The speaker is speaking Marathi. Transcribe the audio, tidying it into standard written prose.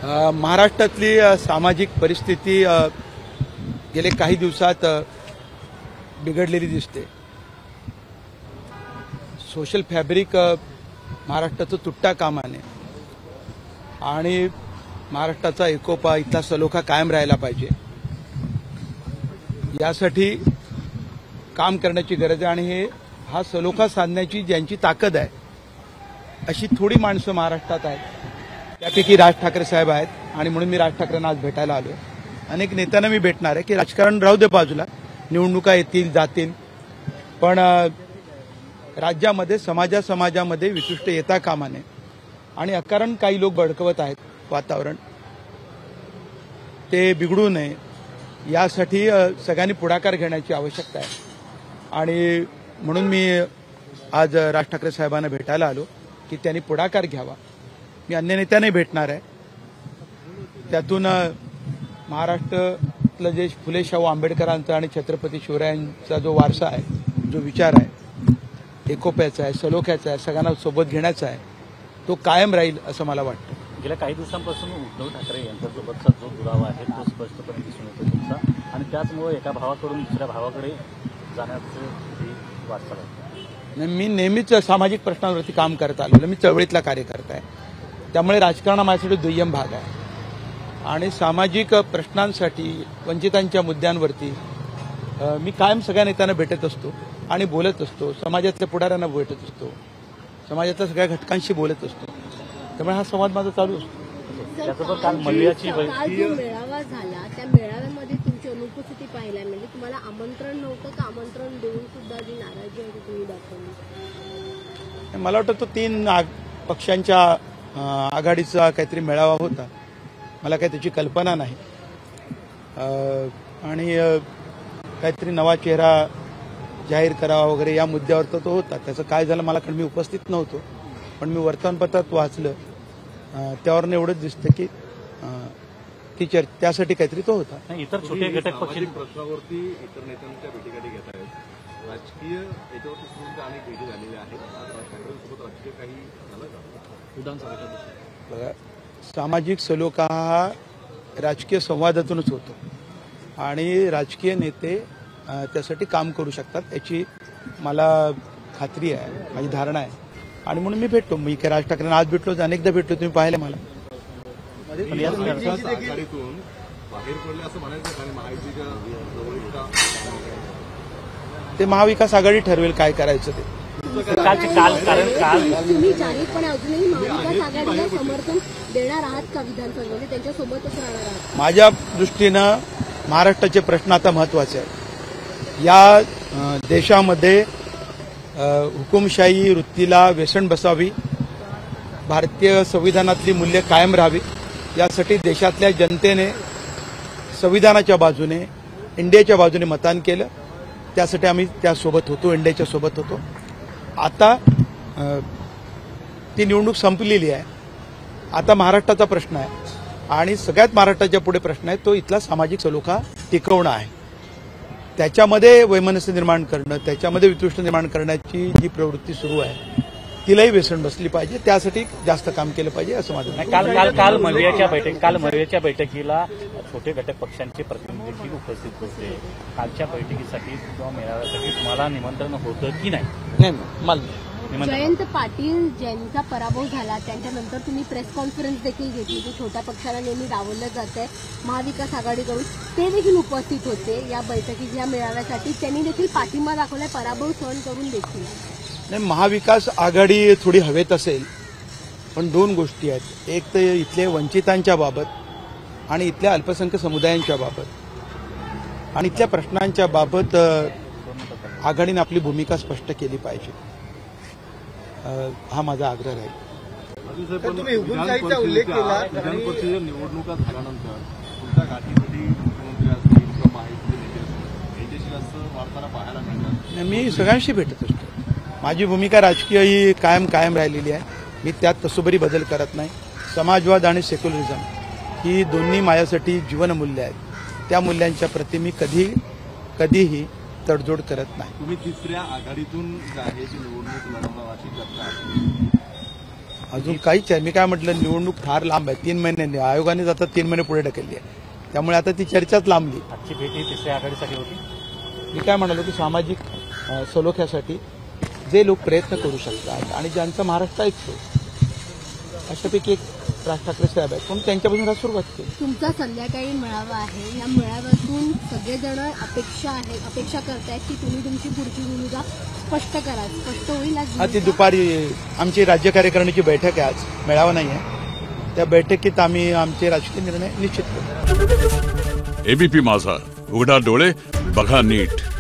महाराष्ट्रातली सामाजिक परिस्थिती गेले काही दिवसात बिघडलेली दिसते। सोशल फॅब्रिक महाराष्ट्राचं तुटता कामा नये आणि महाराष्ट्राचा एकोपा इथला सलोखा कायम राहायला पाहिजे, यासाठी काम करण्याची गरज आहे। आणि हा सलोखा साधण्याची ज्यांची ताकद आहे अशी थोडी माणसं महाराष्ट्रात आहेत, त्यापैकी राज ठाकरे साहेब आहेत। आणि म्हणून मी राज ठाकरेंना आज भेटायला आलो। अनेक नेत्यांना मी भेटणार आहे की राजकारण राहू दे बाजूला, निवडणुका येतील जातील, पण राज्यामध्ये समाजामध्ये विशिष्ट येता कामा नये आणि अकारण काही लोक भडकवत आहेत वातावरण, ते बिघडू नये यासाठी सगळ्यांनी पुढाकार घेण्याची आवश्यकता आहे। आणि म्हणून मी आज राज ठाकरे साहेबांना भेटायला आलो की त्यांनी पुढाकार घ्यावा। मी अन्य नेत्यांनाही भेटणार आहे, त्यातून महाराष्ट्रातलं जे फुले शाहू आंबेडकरांचा आणि छत्रपती शिवरायांचा जो वारसा आहे, जो विचार आहे, एकोप्याचा आहे, सलोख्याचा आहे, सगळ्यांना सोबत घेण्याचा आहे, तो कायम राहील असं मला वाटतं। गेल्या काही दिवसांपासून उद्धव ठाकरे यांच्यासोबतचा जो दुरावा आहे तो स्पष्टपणे दिसून येतो तुमचा, आणि त्याचमुळे एका भावाकडून दुसऱ्या भावाकडे जाण्याचं ही वाटचाल आहे। मी नेहमीच सामाजिक प्रश्नांवरती काम करत आलेलो, मी चळवळीतला कार्यकर्ता आहे, त्यामुळे राजकारण माझ्यासाठी दुय्यम भाग आहे। आणि सामाजिक प्रश्नांसाठी, वंचितांच्या मुद्द्यांवरती मी कायम सगळ्या नेत्यांना भेटत असतो आणि बोलत असतो, समाजातल्या पुढाऱ्यांना भेटत असतो, समाजातल्या सगळ्या घटकांशी बोलत असतो, त्यामुळे हा संवाद माझा चालू असतो। त्याचबरोबर काल मल्ल्याची मेळावा झाला, त्या मेळाव्यामध्ये तुमची अनुपस्थिती पाहिल्या, म्हणजे तुम्हाला आमंत्रण नव्हतं का आमंत्रण देऊन सुद्धा जी नाराजी आहे तुम्ही दाखवली? मला वाटतं तो 3 पक्षांच्या आघाडीचा काहीतरी मेळावा होता, मला काही त्याची कल्पना नाही। आणि काहीतरी नवा चेहरा जाहीर करावा वगैरे या मुद्द्यावर तो होता। त्याचं काय झालं मला, कारण मी उपस्थित नव्हतो, पण मी वर्तमानपत्रात वाचलं, त्यावरून एवढंच दिसतं की त्यासाठी काहीतरी तो होता। इतर छोटे घटक पक्ष प्रश्नावरती इतर नेत्यांच्या भेटीगाठी घेत आहेत, राजकीय याच्यावरती सुद्धा अनेक भेटी झालेल्या आहेत, ठाकरेंसोबत राजकीय काही झालं का? विधानसभेच्या सामाजिक सलोखा हा राजकीय संवादातूनच होतो आणि राजकीय नेते त्यासाठी काम करू शकतात याची मला खात्री आहे, माझी धारणा आहे। आणि म्हणून मी भेटतो, मी काय राज ठाकरेंना आज भेटलो, अनेकदा भेटलो, तुम्ही पाहिले मला। आघाडीतून बाहेर पडले असं म्हणायचं आणि महायुतीच्या ते महाविकास आघाडी ठरवेल काय करायचं ते। तुम्ही जाहीरपणे अजूनही महाविकास आघाडीला समर्थन देणार आहात का? विधानसभेमध्ये त्यांच्यासोबतच राहणार आहात? माझ्या दृष्टीनं महाराष्ट्राचे प्रश्न आता महत्वाचे आहेत। या देशामध्ये हुकुमशाही वृत्तीला वेसण बसावी, भारतीय संविधानातली मूल्य कायम राहावी, यासाठी देशातल्या जनतेने संविधानाच्या बाजूने, इंडियाच्या बाजूने मतदान केलं, त्यासाठी आम्ही त्यासोबत होतो, इंडियाच्या सोबत होतो। आता ती निवडणूक संपलेली आहे, आता महाराष्ट्राचा प्रश्न आहे आणि सगळ्यात महाराष्ट्राच्या पुढे प्रश्न आहे तो इथला सामाजिक सलोखा टिकवणं आहे। त्याच्यामध्ये वैमनस्य निर्माण करणं, त्याच्यामध्ये वितृष्ट निर्माण करण्याची जी प्रवृत्ती सुरू आहे तिलाही वेसण बसली पाहिजे, त्यासाठी जास्त काम केलं पाहिजे असं माझं म्हणणं। काल मर्याच्या बैठकीला छोटे घटक पक्षांचे प्रतिनिधी देखील उपस्थित होते। कालच्या बैठकीसाठी किंवा मेळाव्यासाठी तुम्हाला निमंत्रण होतं की नाही? नाही, जयंत पाटील ज्यांचा पराभव झाला त्यांच्यानंतर तुम्ही प्रेस कॉन्फरन्स देखील घेतली, जो छोट्या पक्षाला नेहमी डावललं जात आहे महाविकास आघाडीकडून, ते देखील उपस्थित होते या बैठकीच्या मेळाव्यासाठी, त्यांनी देखील पाठिंबा दाखवलाय पराभव सहन करून देखील। नाही, महाविकास आघाडी थोडी हवेत असेल, पण 2 गोष्टी आहेत, एक तर इथले वंचितांच्या बाबत आणि इथल्या अल्पसंख्याक समुदायांच्या बाबत आणि इथल्या प्रश्नांच्या बाबत आघाडीने आपली भूमिका स्पष्ट केली पाहिजे, हा माझा आग्रह राहील। तुम्ही हुकुमशाहीचा उल्लेख केला, विधान परिषदेच्या निवडणुका झाल्यानंतर तुमच्या गाठीमध्ये मुख्यमंत्री असतील किंवा महायुतीचे नेते असतील यांच्याशी जास्त वार्ताला पाहायला मिळतात? मी सगळ्यांशी भेटत असतो, माझी भूमिका राजकीय ही कायम राहिलेली आहे, मी त्यात कसोबरी बदल करत नाही। समाजवाद आणि सेक्युलरिझम ही दोन्ही माझ्यासाठी जीवनमूल्य आहेत, त्या मूल्यांच्या प्रती मी कधीही तडजोड करत नाही। तुम्ही 3ऱ्या आघाडीतून जी आहे ती निवडणूक लढवणार अशी चर्चा आहे, अजून काहीच आहे. मी काय म्हटलं, निवडणूक फार लांब आहे, 3 महिन्यांनी. आयोगाने आता 3 महिने पुढे ढकलली आहे, त्यामुळे आता ती चर्चाच लांबली. आजची भेट ही तिसऱ्या आघाडीसाठी होती. मी काय म्हणालो की सामाजिक सलोख्यासाठी जे लोक प्रयत्न करू शकतात आणि ज्यांचा महाराष्ट्र ऐकतो अशापैकी एक राज ठाकरे साहेब आहेत, पण त्यांच्यापासून सुरुवात केली. तुमचा संध्याकाळी मेळावा आहे. या मेळाव्यातून सगळेजण अपेक्षा करतायत की तुम्ही तुमची पुढची भूमिका स्पष्ट करा. स्पष्ट होईल आज ती दुपारी आमची राज्य कार्यकारिणीची बैठक आहे, आज मेळावा नाही आहे. त्या बैठकीत आम्ही आमचे राजकीय निर्णय निश्चित करू. एबीपी माझा, उघडा डोळे बघा नीट.